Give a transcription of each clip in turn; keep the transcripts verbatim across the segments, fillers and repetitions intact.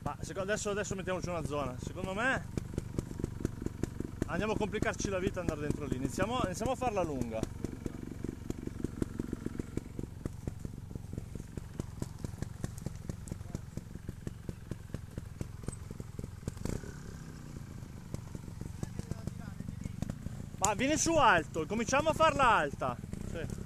Ma adesso, adesso mettiamoci una zona. Secondo me andiamo a complicarci la vita andare dentro lì. Iniziamo, iniziamo a farla lunga. Ma vieni su alto, cominciamo a farla alta. Sì.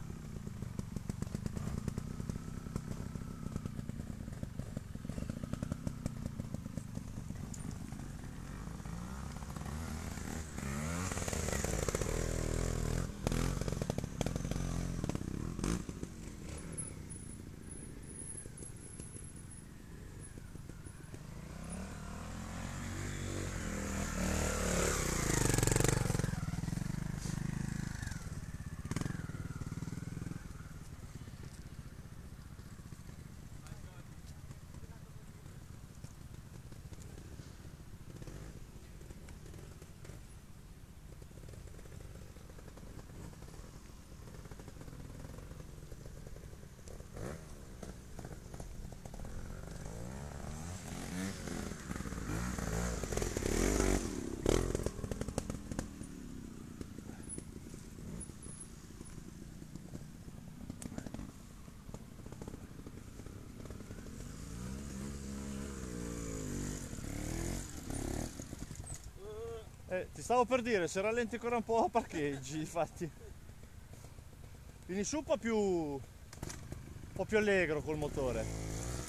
Eh, ti stavo per dire, se rallenti ancora un po' parcheggi, infatti. Vieni su un po' più, un po' più allegro col motore.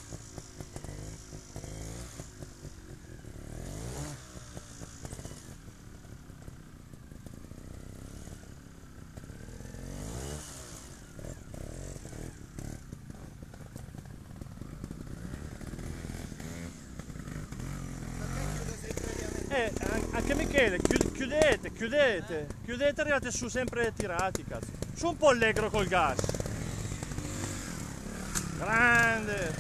Eh, anche Michele, chiudete, chiudete, chiudete, arrivate su sempre tirati, cazzo. Su un po' allegro col gas. Grande.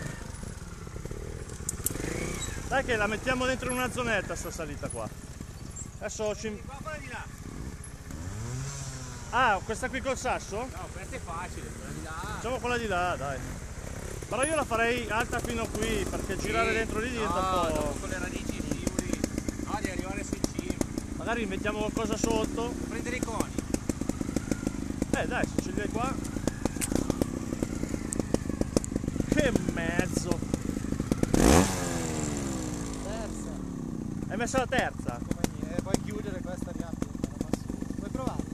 Dai che la mettiamo dentro in una zonetta sta salita qua. Adesso ci... Ah, questa qui col sasso? No, questa è facile, quella di là. Facciamo quella di là, dai. Però io la farei alta fino qui, perché sì, girare dentro lì diventa no, un po'... dopo con le radici scivoli. No, devi arrivare su in cima. Magari mettiamo qualcosa sotto. Prendere i coni. Eh dai, se ce li hai qua. Che mezzo. Terza. Hai messo la terza? Come niente, puoi chiudere questa mia. Puoi provare?